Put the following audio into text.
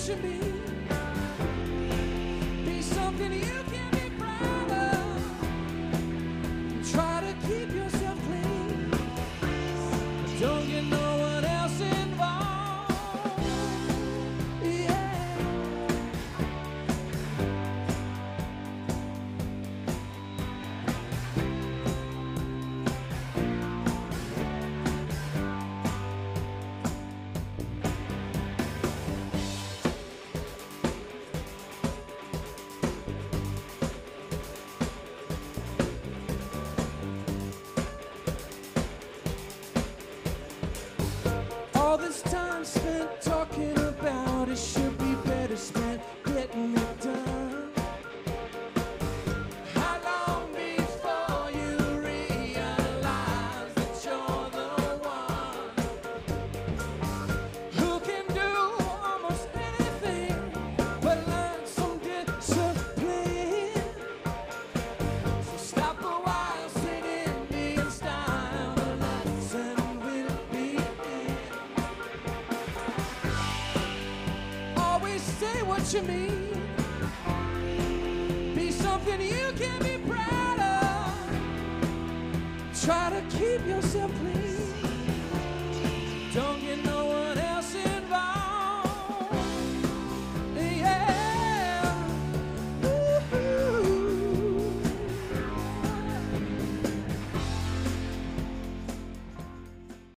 what you mean. Be something you can be proud of. Try to keep yourself clean, but don't get no one else involved. Yeah. All this time spent talking about it should be better spent getting it done. How long before you realize that you're the one who can do almost anything but learn some discipline? So stop a while, sing Indian style, the lesson will begin. Always say what you mean. Be something you can be proud of. Try to keep yourself clean. Don't get